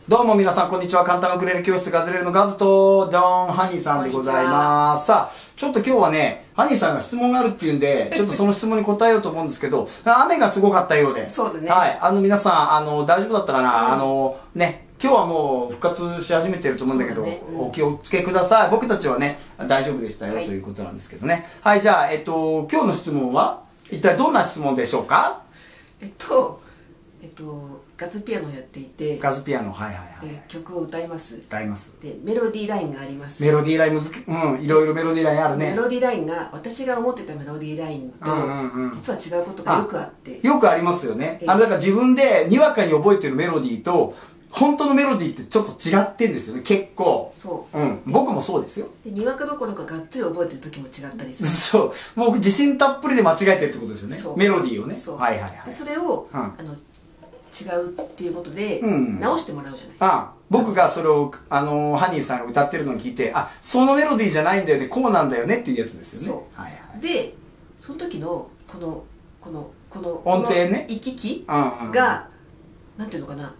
どうも皆さんこんにちは。簡単ウクレレ教室ガズレレのガズとドンハニーさんでございます。さあ、ちょっと今日はね、ハニーさんが質問があるっていうんで、ちょっとその質問に答えようと思うんですけど、雨がすごかったようで。 そうだね。 はい。皆さん、大丈夫だったかな、ね、今日はもう復活し始めてると思うんだけど、お気をつけください。僕たちはね、大丈夫でしたよ、ということなんですけどね。はい、じゃあ、今日の質問は、一体どんな質問でしょうか？ ガズピアノをやっていて、 ガズピアノ、はいはいはい。 で曲を歌います。 歌います。 で、メロディーラインがあります。 メロディーラインいろいろメロディーラインあるね。 メロディーラインが、私が思ってたメロディーラインと、実は違うことがよくあって。 よくありますよね。だから自分でにわかに覚えてるメロディーと、本当のメロディーってちょっと違ってんですよね、結構。 そう。 僕もそうですよ。 で、にわかどころかがっつり覚えてる時も違ったりする。 そう。もう自信たっぷりで間違えてるってことですよね。メロディーをね。 そう。 はいはいはい。 で、それを、違うっていうことで、直してもらうじゃない。 僕がそれを、ハニーさんが歌ってるのを聞いて、そのメロディーじゃないんだよね、こうなんだよねっていうやつですよね。 そう。はいはい。で、その時の、この音程ね。 行き来が、なんていうのかな、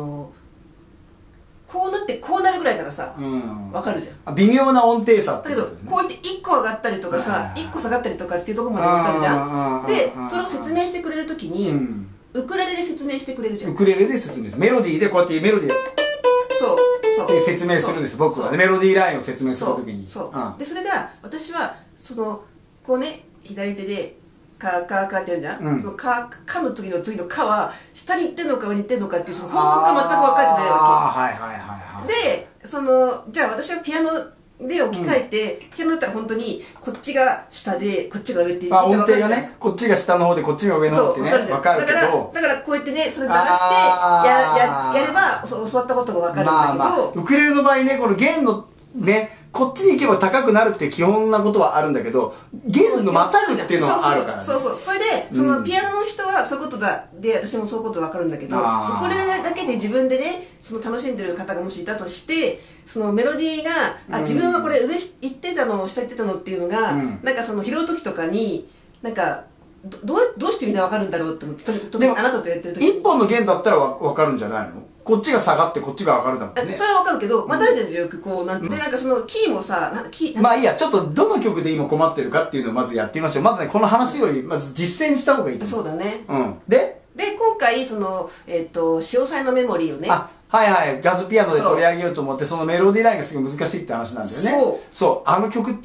こうなってこうなるぐらいからさ、わかるじゃん。 微妙な音程差だけど、こうやって1個上がったりとかさ、1個下がったりとかっていうところまでわかるじゃん。で、それを説明してくれるときに、ウクレレで説明してくれるじゃん。 ウクレレで説明する。メロディーでこうやってメロディーで説明するんです、僕は。メロディーラインを説明するときに。 そう。で、それが、私は、こうね、左手で、カーカーカーってやるじゃん。そのカの次のカは、下に行ってんのか上に行ってんのかっていう、その法則が全く分かってないわけ。で、じゃあ私はピアノで置き換えて、ピアノだったら本当に、こっちが下で、こっちが上っていう。 音程がね、こっちが下の方で、こっちが上の方ってね、分かるけど。 だからこうやってね、それ流して、やれば、教わったことが分かるんだけど。 ウクレレの場合ね、この弦の、ね、こっちに行けば高くなるって基本なことはあるんだけど、弦のまたぐっていうのはあるからね。 そう。それで、ピアノの人はそういうことだ。で、私もそういうことわかるんだけど、ウクレレだけで自分でね、楽しんでる方がもしいたとして、そのメロディーが、自分はこれ上行ってたの、下行ってたのっていうのが、なんか拾う時とかに、なんか、どうしてみんなわかるんだろうって思って、でもあなたとやってる時一本の弦だったらわかるんじゃないの？こっちが下がってこっちが上がるだもんね。 それはわかるけど、まあ誰でよくこう、なんて、で、なんかキーもさ、 まあいいや、ちょっとどの曲で今困ってるかっていうのをまずやってみましょう。まずね、この話より、まず実践した方がいいと思う。 そうだね。 で、 今回、潮騒のメモリーをね。 はいはい、ガズピアノで取り上げようと思って、そのメロディーラインがすごい難しいって話なんだよね。そう。あの曲って、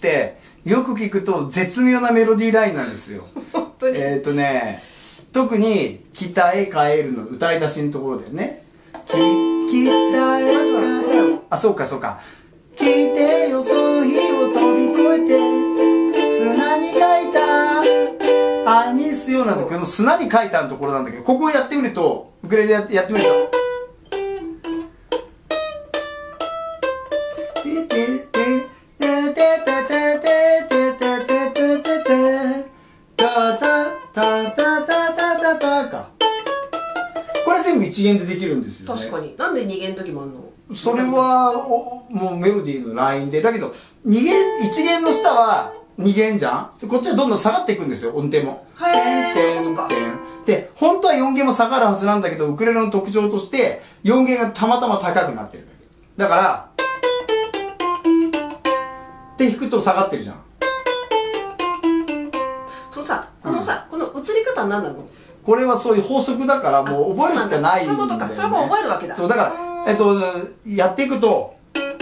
よく聞くと絶妙なメロディーラインなんですよ。 本当に。 特に、北へ帰るの歌い出しのところでね。北へ帰る。そうか。来てよその日を飛び越えて、砂に書いた、愛にすようなんだけど、砂に書いたのところなんだけど、ここをやってみると、ウクレレやってみると、これ全部一弦でできるんですよね。 確かに。なんで二弦の時もあんの？ それはもうメロディーのラインで、だけど一弦の下は二弦じゃん。こっちはどんどん下がっていくんですよ、音程も。で、本当は4弦も下がるはずなんだけど、ウクレレの特徴として4弦がたまたま高くなってるだけ。だからって弾くと下がってるじゃん。 この移り方は何なの？ これはそういう法則だからもう覚えるしかないんだよね。 そういうことか。それも覚えるわけだ。 そう、だから、やっていくと、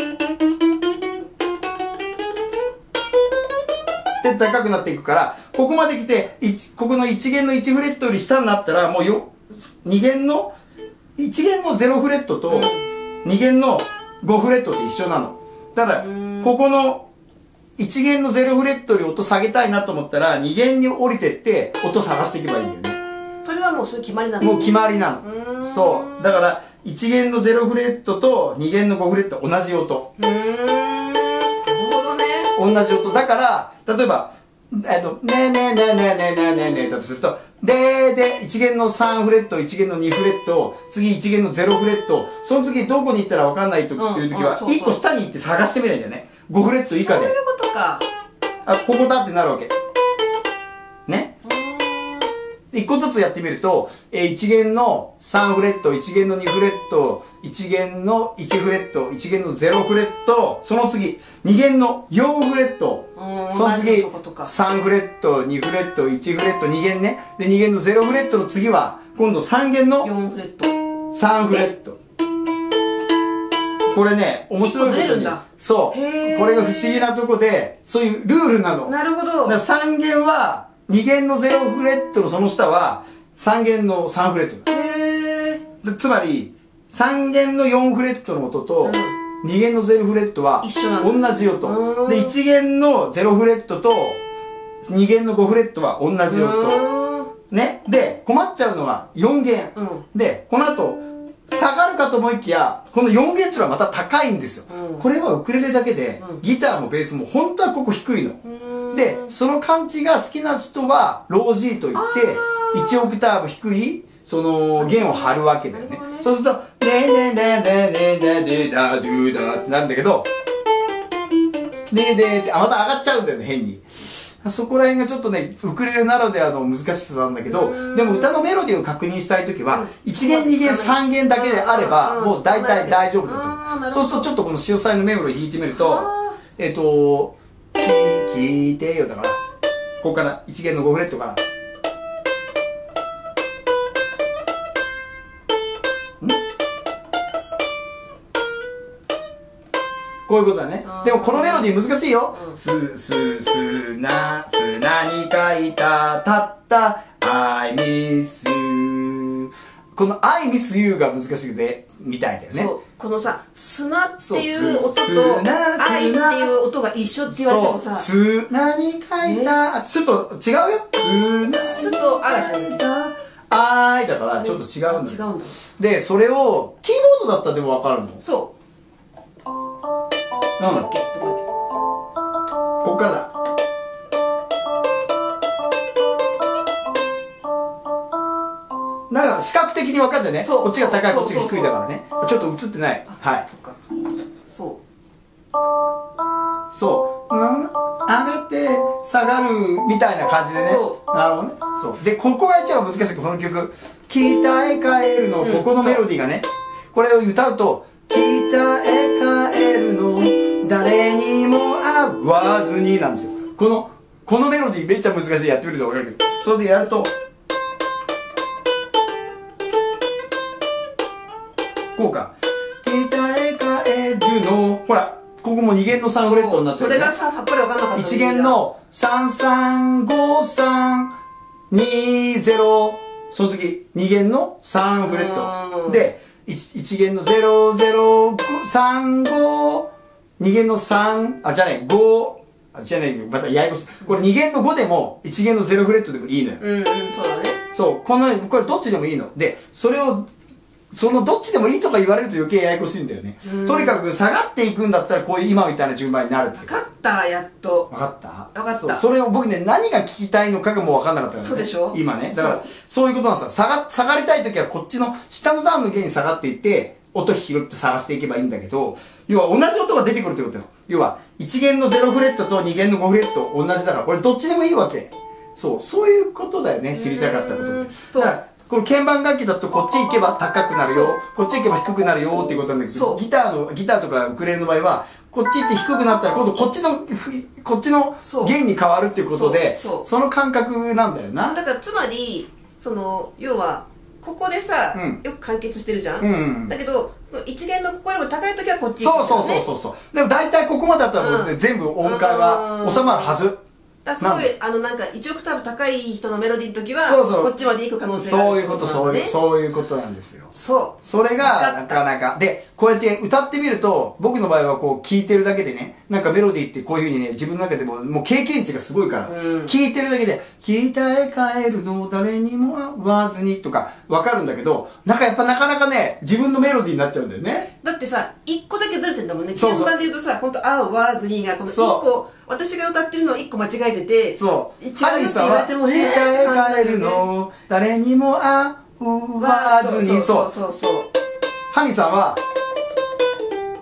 で、高くなっていくから、ここまで来て、ここの1弦の1フレットより下になったら、もう2弦の、1弦の0フレットと、2弦の5フレットって一緒なの。だから、ここの、1弦の0フレットより音下げたいなと思ったら、2弦に降りてって、音探していけばいいんだよね。 それはもうそういう決まりなの？ もう決まりなの。そう。だから、1弦の0フレットと2弦の5フレット同じ音。 なるほどね。 同じ音。だから、例えば、ねえねえねえねえねえねえねえねえだとすると、で、1弦の3フレット、1弦の2フレット、次1弦の0フレット、その次どこに行ったら分かんないっていう時は、1個下に行って探してみないんだよね。5フレット以下で。 そういうことか。 ここだってなるわけ。ね。 一個ずつやってみると、1弦の3フレット、1弦の2フレット、1弦の1フレット、1弦の0フレット、その次、2弦の4フレット、その次、3フレット、2フレット、1フレット、2弦ね。で、2弦の0フレットの次は、今度3弦の 4フレット。 3フレット。これね、面白いことに。そう。これが不思議なとこで、そういうルールなの。 なるほど。 だから3弦は、2弦の0フレットのその下は、3弦の3フレットだ。つまり、3弦の4フレットの音と、2弦の0フレットは、同じ音。で、1弦の0フレットと、2弦の5フレットは同じ音。ね。で、困っちゃうのは4弦。で、この後、下がるかと思いきや、この4弦っていうのはまた高いんですよ。これはウクレレだけで、ギターもベースも本当はここ低いの。で、その感じが好きな人は、ロー G といって、1オクターブ低い、その弦を張るわけだよね。そうすると、でででででででだドゥだってなるんだけど、ででで、また上がっちゃうんだよね、変に。そこら辺がちょっとね、ウクレレならではの難しさなんだけど、でも歌のメロディーを確認したいときは、1弦、2弦、3弦だけであれば、もう大体大丈夫だと思う。そうするとちょっとこの潮騒のメロディーを弾いてみると、聞いてよだから、ここから1弦の5フレットから。こういうことだね。でもこのメロディー難しいよ。何かいた、たった、I miss you。この I miss you が難しくて、みたいだよね。 そう。このさ、砂っていう音と、愛っていう音が一緒って言われてもさ、 何かいた、すと違うよ。 すとあらじゃない。 愛だからちょっと違うんだ。 違うんだ。 で、それを、キーボードだったらでもわかるの。 そう。 なんだっけ？こっからだ。なんか視覚的に分かるんだよね。こっちが高い、こっちが低いだからね。ちょっと映ってない。はい。 そっか。そう。 そう。上がって下がるみたいな感じでね。なるほどね。そう。で、ここが一番難しい。この曲。北へ帰るの、ここのメロディーがね。これを歌うと、北へ帰るの、誰にも会わずになんですよ。このメロディーめっちゃ難しい。やってみると分かるけど。それでやると、こうか。北へ帰るの、ほら、ここも2弦の3フレットになってる、ね。 それがさっぱり分かんなかった。 1弦の335320、その次、2弦の3フレット。で、1弦の0035、2弦の3、じゃねえ、5、じゃねえ、またややこしい。これ2弦の5でも、1弦の0フレットでもいいのよ。 そうだね。 そう、これどっちでもいいの。で、それを、どっちでもいいとか言われると余計ややこしいんだよね。とにかく下がっていくんだったら、こういう今みたいな順番になるって。 分かった、やっと。 分かった？ 分かった。 それを僕ね、何が聞きたいのかがもう分かんなかったからね。 そうでしょ？ 今ね。だから、そういうことなんですよ。下がりたいときはこっちの下の段の弦に下がっていって、音拾って探していけばいいんだけど、要は同じ音が出てくるってことよ。要は、1弦の0フレットと2弦の5フレット同じだから、これどっちでもいいわけ。そういうことだよね、知りたかったことって。だから、この鍵盤楽器だとこっち行けば高くなるよ、こっち行けば低くなるよっていうことなんだけど、ギターとかウクレレの場合は、こっち行って低くなったら今度こっちの弦に変わるっていうことで、その感覚なんだよな。 だからつまり、要は、ここでさ、よく完結してるじゃん。だけど、一弦のここよりも高い時はこっち行くんだよね。 そう。でも大体ここまでだったら全部音階は収まるはず。 すごい、なんか1オクターブ高い人のメロディーの時は、こっちまで行く可能性がある。 そういうことなんですよ。 それが、なかなか。で、こうやって歌ってみると、僕の場合はこう、聴いてるだけでね、なんかメロディーってこういう風にね、自分の中でも、もう経験値がすごいから、聴いてるだけで、北へ帰るの誰にも会わずにとか、わかるんだけど、なんかやっぱなかなかね、自分のメロディーになっちゃうんだよね。 だってさ、1個だけずれてんだもんね。鍵盤で言うとさ、ほんと、会わずにが、この1個、私が歌ってるのを1個間違えてて、 ハリーさんは、北へ帰るの誰にも会わずに、 そう。 ハリーさんは、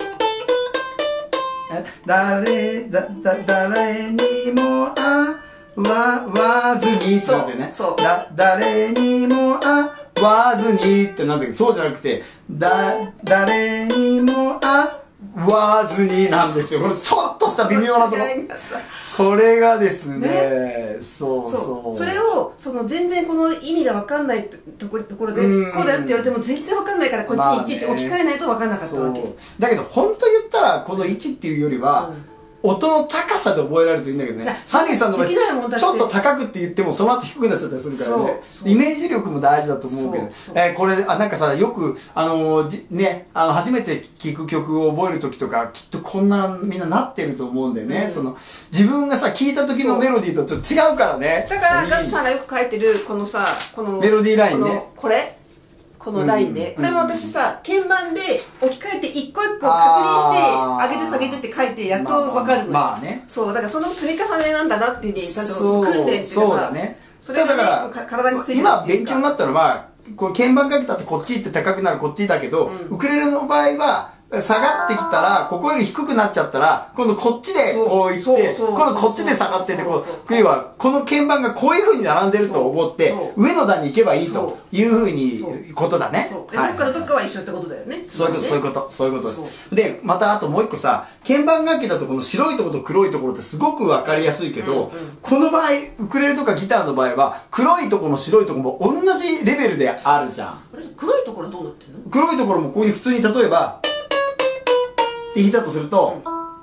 誰にも会わずにってなってね。 そう誰にも会わずにってなんだけど、そうじゃなくて、誰にも会わずになんですよ。これちょっとした微妙なところ。これがですね、そうそれを全然この意味が分かんないところでこうだよって言われても全然分かんないから、こっちにいちいち置き換えないと分かんなかったわけ。 だけど本当言ったらこの1っていうよりは、音の高さで覚えられるといいんだけどね。ハニーさんの場合ちょっと高くって言ってもその後低くなっちゃったりするからね。イメージ力も大事だと思うけど、これなんかさ、よくね、初めて聴く曲を覚える時とかきっとこんなみんななってると思うんだよね。自分がさ聴いた時のメロディーとちょっと違うからね。 だからガズさんがよく書いてるこのさ、このメロディーラインね、 このラインで、これも私さ、鍵盤で置き換えて一個一個確認して上げて下げてって書いてやっと分かるの。 まあね、 そうだからその積み重ねなんだなっていうね、ちゃんと訓練っていうかさ、 そうだね。それだから体についてる今勉強になったのは、こう鍵盤かけたってこっち行って高くなるこっちだけど、ウクレレの場合は下がってきたらここより低くなっちゃったら今度こっちでこういって今度こっちで下がってって、要はこの鍵盤がこういうふうに並んでると思って上の段に行けばいいというふうにことだね。 どっからどっかは一緒ってことだよね。 そういうことです。でまたあともう一個さ、鍵盤楽器だとこの白いところと黒いところってすごく分かりやすいけど、この場合ウクレレとかギターの場合は黒いところも白いところも同じレベルであるじゃん。 黒いところはどうなってんの？ 黒いところもこういう普通に例えばって弾いたとすると、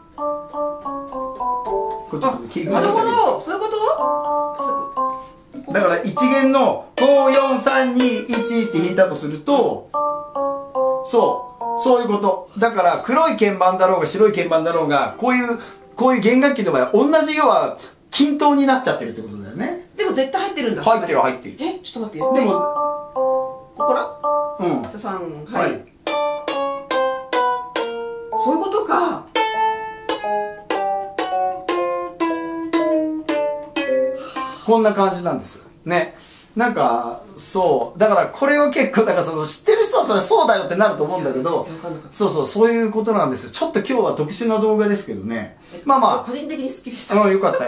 これちょっと聞いてください。 なるほど、そういうこと？ だから1弦の54321って弾いたとすると、そういうこと。だから黒い鍵盤だろうが白い鍵盤だろうが、こういう弦楽器の場合は同じ要は均等になっちゃってるってことだよね。 でも絶対入ってるんだ。 入ってる。 ちょっと待って。でもここから？はい。そういうことか。 こんな感じなんですよね。なんかだからこれを結構だから知ってる人はそれそうだよってなると思うんだけど、そういうことなんですよ。ちょっと今日は特殊な動画ですけどね。まあ個人的にスッキリした。 よかった。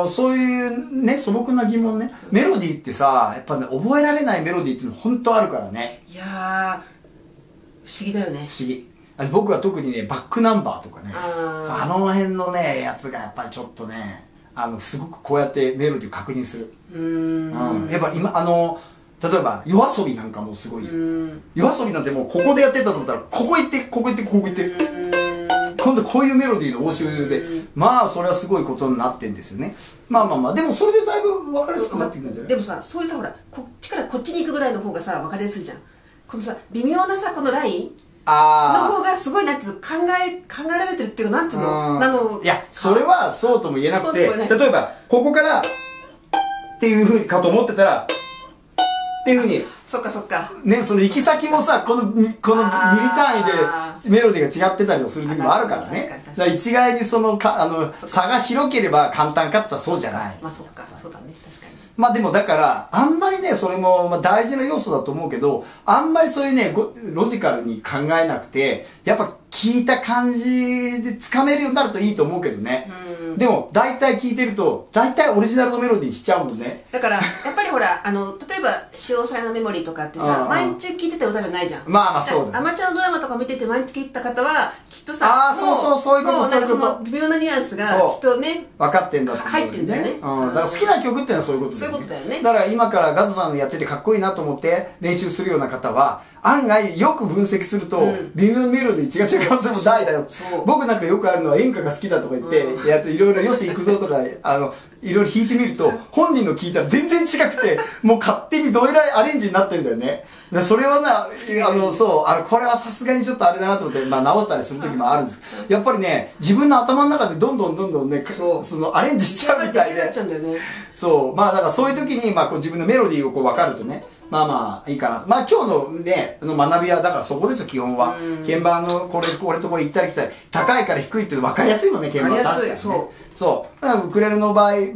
そういうね、素朴な疑問ね、メロディーってさ、やっぱね覚えられないメロディーっていうの本当あるからね。 いやー不思議だよね。 不思議。僕は特にね、バックナンバーとかね、あの辺のねやつがやっぱりちょっとね、すごくこうやってメロディーを確認する。やっぱ今例えば夜遊びなんかもすごい。夜遊びなんてもうここでやってたと思ったらここ行ってここ行ってここ行って、今度こういうメロディーの応酬で、まあそれはすごいことになってんですよね。まあでもそれでだいぶ分かりやすくなってくるんじゃない？ でもさ、そういうさ、ほらこっちからこっちに行くぐらいの方がさ分かりやすいじゃん。このさ微妙なさ、このラインの方がすごいなんていうの、考えられてるっていうか、なんていうの、 いやそれはそうとも言えなくて、例えばここからっていうふうかと思ってたらっていうふうに、 そっかね、その行き先もさ、このミリ単位でメロディーが違ってたりもする時もあるからね。だから一概に差が広ければ簡単かって言ったらそうじゃない。 まあそうだね、確かに。 まあでもだからあんまりね、それも大事な要素だと思うけど、あんまりそういうねロジカルに考えなくて、やっぱ聞いた感じでつかめるようになるといいと思うけどね。でも大体聞いてると大体オリジナルのメロディーしちゃうもんね。 だからやっぱりほら例えば「潮騒のメモリー」とかってさ、毎日聴いてた歌じゃないじゃん。 まあそうだ。 アマチュアのドラマとか見てて毎日聴いてた方はきっとさ、 そういうこと、そういうこと。 微妙なニュアンスがきっとね分かってんだって、 入ってんだよね。 だから好きな曲ってのはそういうことだよね。 そういうことだよね。 だから今からガズさんやっててかっこいいなと思って練習するような方は案外よく分析すると微妙なメロディー違う可能性も大だよ。僕なんかよくあるのは演歌が好きだとか言ってやついろいろよし行くぞとかいろいろ弾いてみると本人の聞いたら全然違くてもう勝手にどえらいアレンジになってるんだよね。それはなこれはさすがにちょっとあれだなと思って直したりする時もあるんですけど、やっぱりね自分の頭の中でどんどんねアレンジしちゃうみたいで、だからそういう時に自分のメロディーを分かるとね、まあいいかなと。今日のね学びはだからそこですよ、基本は。鍵盤のこれとこれ行ったり来たり、高いから低いって分かりやすいもんね、鍵盤は。確かにね。ウクレレの場合は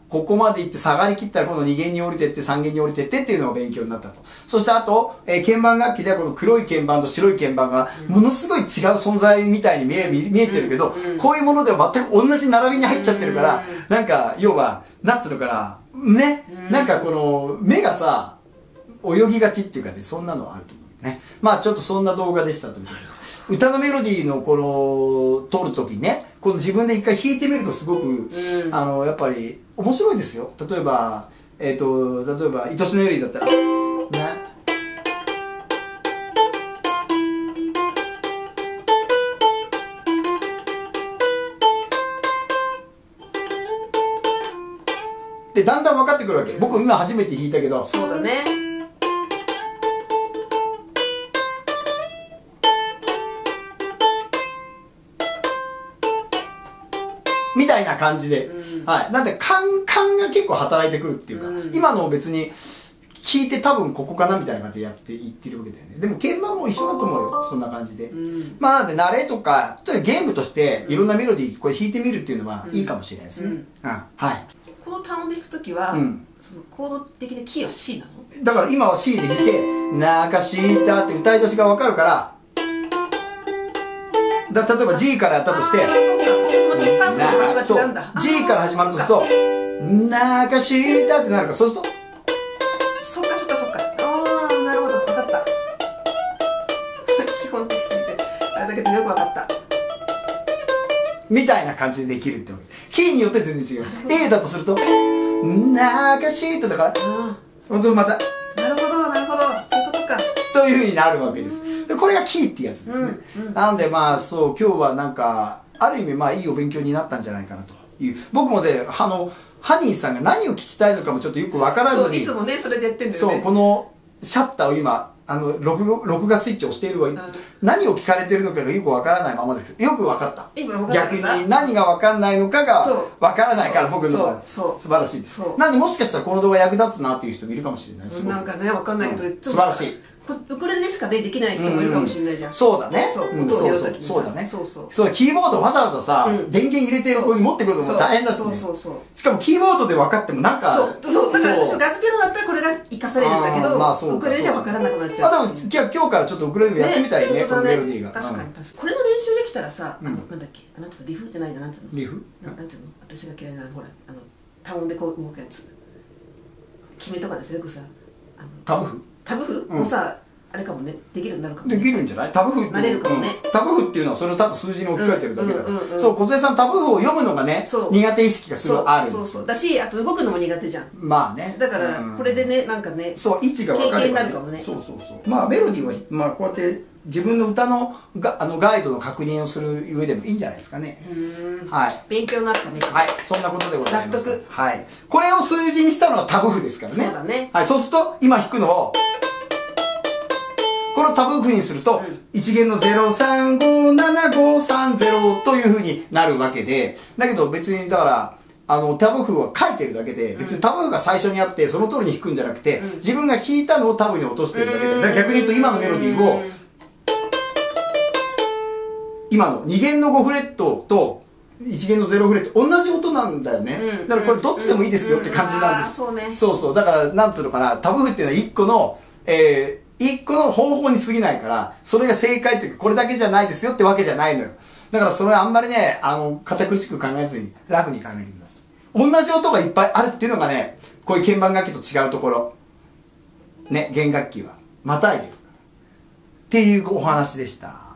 ここまで行って下がりきったら今度2弦に降りてって3弦に降りてってっていうのが勉強になったと。そしてあと、鍵盤楽器ではこの黒い鍵盤と白い鍵盤がものすごい違う存在みたいに見えてるけど、こういうものでは全く同じ並びに入っちゃってるから、なんか要は、なんつうのかな、ね、なんかこの目がさ、泳ぎがちっていうかね、そんなのはあると思うね。まあちょっとそんな動画でしたということで。歌のメロディーのこの取るときにね、この自分で一回弾いてみるとすごく、やっぱり面白いですよ。例えば愛しのエリーだったらね、でだんだん分かってくるわけ。僕今初めて弾いたけど、 そうだね、 みたいな感じで、はい。なんで感が結構働いてくるっていうか、今のを別に弾いて多分ここかなみたいな感じでやっていってるわけだよね。でも鍵盤も一緒だと思うよ、そんな感じで。まあなんで慣れとか、例えばゲームとしていろんなメロディーこれ弾いてみるっていうのはいいかもしれないですね。はい。 この単音で弾くときは、そのコード的なキーは C なの？ だから今は C で弾いて、泣かしたって歌い出しがわかるから、例えば G からやったとして、そう G から始まるとすると泣かしたってなるから、そうするとそっかああなるほど、分かった基本的すぎてあれだけどよく分かったみたいな感じでできるってわけです。キーによって全然違う。A だとすると泣かしただから、本当にまたなるほどそういうことかというふうになるわけです。でこれがキーっていうやつですね。なのでまあそう今日はなんかある意味まあいいお勉強になったんじゃないかなという。僕もねハニーさんが何を聞きたいのかもちょっとよく分からずに、 いつもねそれでやってんだよね。 そうこのシャッターを今録画スイッチを押しているわ、何を聞かれてるのかがよく分からないままですけど、よく分かった。逆に何が分かんないのかが分からないから僕のは素晴らしいです。なんでもしかしたらこの動画役立つなっていう人もいるかもしれないです。 なんかね分かんないけど、 素晴らしい。 ウクレレしかできない人もいるかもしれないじゃん。 そうだね。 そうだね。そうキーボードわざわざさ電源入れてここに持ってくるのも大変だしね。しかもキーボードで分かってもなんかだからガスピアノだったらこれが活かされるんだけど、ウクレレじゃ分からなくなっちゃう。 でも今日からちょっとウクレレやってみたいね、このメロディーが。 確かにこれの練習できたらさ、なんだっけ、ちょっとリフじゃないな、なんていうの、 リフなんていうの、私が嫌いなほら単音でこう動くやつ、決めとかですよくさ、タブ譜もさあれかもね、できるようになるかもね。 できるんじゃない？タブ譜慣れるかもね。 タブ譜っていうのはそれをただ数字に置き換えてるだけだから。そう、梢さんタブ譜を読むのがね、苦手意識がすごいある。 そうだし、あと動くのも苦手じゃん。 まあね。 だからこれでね、なんかね、 そう位置が分かれば経験になるかもね。 まあメロディーはまあこうやって自分の歌のガイドの確認をする上でもいいんじゃないですかね。はい。 勉強になったね。 はい、そんなことでございます。 納得。 はい。これを数字にしたのはタブ譜ですからね。 そうだね。 はい、そうすると今弾くのをこれをタブ譜にすると、1弦の035753というふうになるわけで、だけど別にだからタブ譜は書いてるだけで、別にタブ譜が最初にあってその通りに弾くんじゃなくて、自分が弾いたのをタブに落としてるだけで、だから逆に言うと今のメロディーを今の2弦の5フレットと1弦の0フレット同じ音なんだよね。だからこれどっちでもいいですよって感じなんです。そうだからなんていうのかな、タブ譜っていうのは1個の一個の方法に過ぎないから、それが正解っていうか、これだけじゃないですよってわけじゃないのよ。だからそれはあんまりね、堅苦しく考えずに、楽に考えてください。同じ音がいっぱいあるっていうのがね、こういう鍵盤楽器と違うところ。ね、弦楽器は。またいでる。っていうお話でした。はい。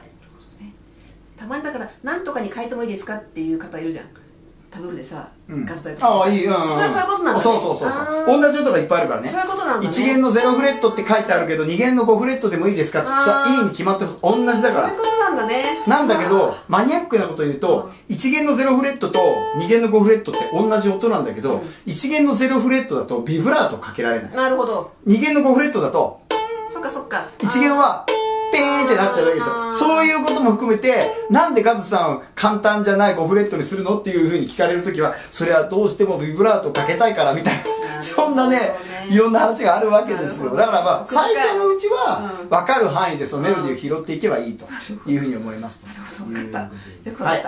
たまにだから、なんとかに変えてもいいですかっていう方いるじゃん。タブ譜でさ、ガス台とか。ああ、いい、それはそういうことなんだね。 そう。同じ音がいっぱいあるからね。 そういうことなんだね。 1弦の0フレットって書いてあるけど、2弦の5フレットでもいいですか？さあ、いいに決まってます。同じだから。 そういうことなんだね。 なんだけど、マニアックなこと言うと、1弦の0フレットと2弦の5フレットって同じ音なんだけど、1弦の0フレットだとビブラートかけられない。 なるほど。 2弦の5フレットだと、 そっか。 1弦は、ペーンってなっちゃうわけですよ。そういうことも含めて、なんでカズさん簡単じゃない5フレットにするのっていうふうに聞かれるときは、それはどうしてもビブラートかけたいからみたいな、そんなね、いろんな話があるわけですよ。だからまあ、最初のうちは、分かる範囲でそのメロディーを拾っていけばいいというふうに思います。 なるほど、分かった。よく分かった。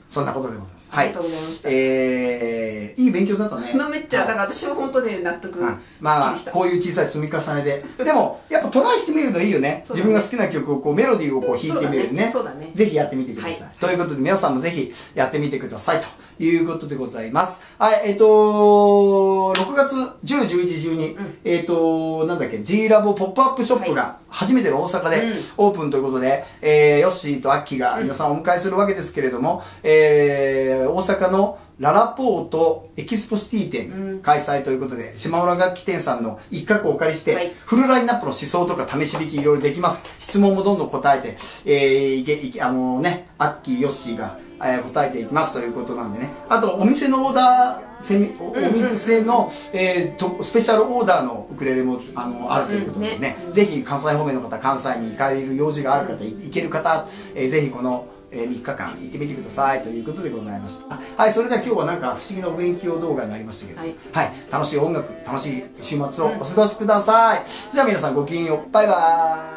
そんなことでございます。 ありがとうございました。 いい勉強だったね。 めっちゃ、だから私も本当ね、納得。 まあ、こういう小さい積み重ねで。でも、やっぱトライしてみるのいいよね。自分が好きな曲をこう、メロディーをこう弾いてみるね。 そうだね。 ぜひやってみてください。ということで、皆さんもぜひやってみてください。ということでございます。はい、6月10、11、12、なんだっけ、G ラボポップアップショップが初めての大阪でオープンということで、ヨッシーとアッキーが皆さんお迎えするわけですけれども、大阪のララポートエキスポシティ展開催ということで、島村楽器店さんの一角をお借りして、フルラインナップの思想とか試し弾きいろいろできます。質問もどんどん答えて、アッキー、ヨッシーが答えていきますということなんでね。あと、お店のオーダー、お店の、スペシャルオーダーのウクレレもあるということでね、ぜひ関西方面の方、関西に行かれる用事がある方、行ける方、ぜひこの、3日間行ってみてくださいということでございました。はい、それでは今日はなんか不思議なお勉強動画になりましたけど、はい、楽しい音楽、楽しい週末をお過ごしください。じゃあ皆さんごきげんよう。バイバーイ。